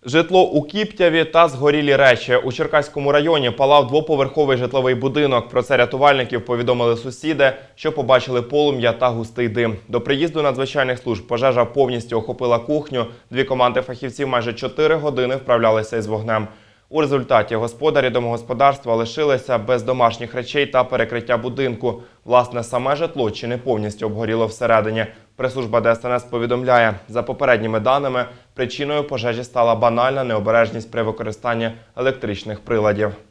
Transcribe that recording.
Житло у Кіптяві та згорілі речі. У Черкаському районі палав двоповерховий житловий будинок. Про це рятувальників повідомили сусіди, що побачили полум'я та густий дим. До приїзду надзвичайних служб пожежа повністю охопила кухню. Дві команди фахівців майже 4 години вправлялися із вогнем. У результаті господарі домогосподарства лишилися без домашніх речей та перекриття будинку. Власне, саме житло чи не повністю обгоріло всередині. Прес-служба ДСНС повідомляє, за попередніми даними, причиною пожежі стала банальна необережність при використанні електричних приладів.